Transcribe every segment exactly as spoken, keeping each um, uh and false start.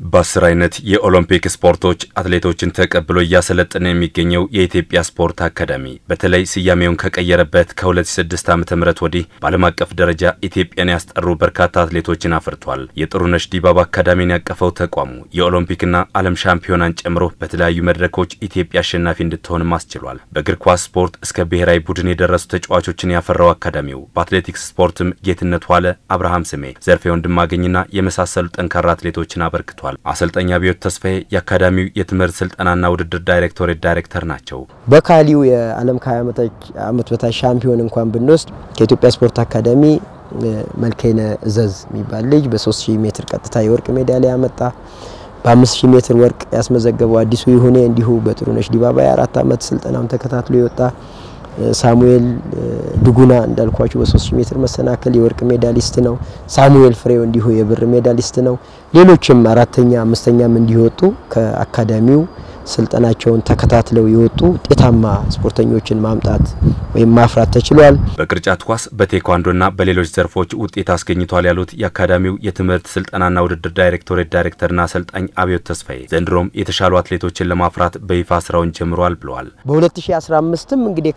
በአስር አይነት የኦሎምፒክ ስፖርቶች አትሌቶችን ተቀብሎ እያሰለጠነ የሚገኘው የኢትዮጵያ ስፖርት አካዳሚ በተለይ ስያሜውን ከቀየረበት ከ2006 ዓመተ ምህረት ወዲህ በዓለም አቀፍ ደረጃ ኢትዮጵያን ያስጠሩ በርካታ አትሌቶችን አፍርቷል። የጥሩነሽ ዲባባ አካዳሚን ያቀፈው ተቋሙ የኦሎምፒክና ዓለም ሻምፒዮናን ጨምሮ በተለያዩ መድረኮች ኢትዮጵያ አሸናፊ እንድትሆን ማስችሏል። በእግር ኳስ ስፖርት እስከ ብሔራዊ ቡድን የደረሱ ተጫዋቾችን ያፈራው አካዳሚው በአትሌቲክስ ስፖርትም ጌትነት ዋለ፣ አብርሃም ስሜ፣ ዘርፌ ወንድማገኝና የመሳሰሉ ጠንካራ አትሌቶችን አበርክቷል። አሰልጣኝ አብዮት ተስፋዬ የአካዳሚው የትምህርት ስልጠናና ውድድር ዳይሬክቶሬት ዳይሬክተር ናቸው። በካሊው የዓለም ከ20 ዓመት በታች ሻምፒዮን እንኳን ብንወስድ ከኢትዮጵያ ስፖርት አካዳሚ መልከይነ እዘዝ የሚባል ልጅ በ3000 ሜትር ቀጥታ የወርቅ ሜዳሊያ ያመጣ፣ በ5000 ሜትር ወርቅ ያስመዘገበው አዲሱ ይሁኔ እንዲሁ በጥሩነሽ ዲባባ የአራት ዓመት ስልጠናውን ተከታትሎ ይወጣ፣ ሳሙኤል ዱጉና እንዳልኳችሁ በ3000 ሜትር መሰናከል የወርቅ ሜዳሊስት ነው። ሳሙኤል ፍሬው እንዲሁ የብር ሜዳሊስት ነው። ሌሎችም አራተኛ አምስተኛም እንዲወጡ ከአካዳሚው ስልጠናቸውን ተከታትለው ይወጡ ውጤታማ ስፖርተኞችን ማምጣት ወይም ማፍራት ተችሏል። በቅርጫት ኳስ በቴኳንዶና በሌሎች ዘርፎች ውጤት አስገኝቷል ያሉት የአካዳሚው የትምህርት ስልጠናና ውድድር ዳይሬክቶሬት ዳይሬክተርና አሰልጣኝ አብዮት ተስፋዬ ዘንድሮም የተሻሉ አትሌቶችን ለማፍራት በይፋ ስራውን ጀምሯል ብለዋል። በ2015ም እንግዲህ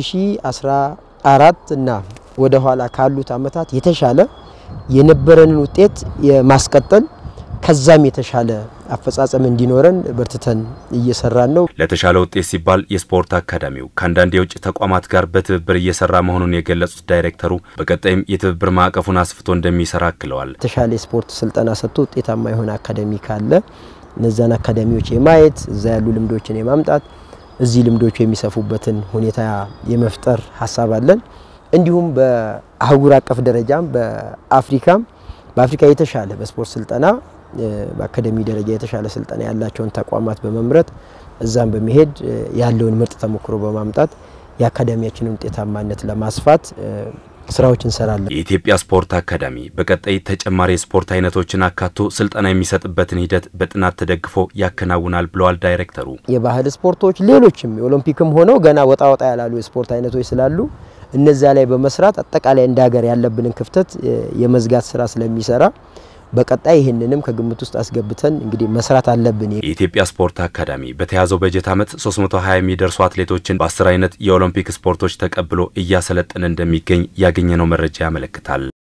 ከ2014 እና ወደ ኋላ ካሉት አመታት የተሻለ የነበረንን ውጤት የማስቀጠል ከዛም የተሻለ አፈጻጸም እንዲኖረን በርትተን እየሰራን ነው። ለተሻለ ውጤት ሲባል የስፖርት አካዳሚው ከአንዳንድ የውጭ ተቋማት ጋር በትብብር እየሰራ መሆኑን የገለጹት ዳይሬክተሩ በቀጣይም የትብብር ማዕቀፉን አስፍቶ እንደሚሰራ አክለዋል። የተሻለ ስፖርት ስልጠና ሰጥቶ ውጤታማ የሆነ አካዳሚ ካለ እነዛን አካዳሚዎች የማየት እዛ ያሉ ልምዶችን የማምጣት እዚህ ልምዶቹ የሚሰፉበትን ሁኔታ የመፍጠር ሐሳብ አለን። እንዲሁም በአህጉር አቀፍ ደረጃም በአፍሪካም በአፍሪካ የተሻለ በስፖርት ስልጠና በአካዳሚ ደረጃ የተሻለ ስልጠና ያላቸውን ተቋማት በመምረጥ እዛም በመሄድ ያለውን ምርጥ ተሞክሮ በማምጣት የአካዳሚያችንን ውጤታማነት ለማስፋት ስራዎችን እንሰራለን። የኢትዮጵያ ስፖርት አካዳሚ በቀጣይ ተጨማሪ ስፖርት አይነቶችን አካቶ ስልጠና የሚሰጥበትን ሂደት በጥናት ተደግፎ ያከናውናል ብለዋል ዳይሬክተሩ። የባህል ስፖርቶች ሌሎችም የኦሎምፒክም ሆነው ገና ወጣ ወጣ ያላሉ ስፖርት አይነቶች ስላሉ እነዛ ላይ በመስራት አጠቃላይ እንዳገር ያለብንን ክፍተት የመዝጋት ስራ ስለሚሰራ በቀጣይ ይሄንንም ከግምት ውስጥ አስገብተን እንግዲህ መስራት አለብን። የኢትዮጵያ ስፖርት አካዳሚ በተያዘው በጀት ዓመት ሶስት መቶ ሃያ የሚደርሱ አትሌቶችን በአስር አይነት የኦሎምፒክ ስፖርቶች ተቀብሎ እያሰለጠነ እንደሚገኝ ያገኘነው መረጃ ያመለክታል።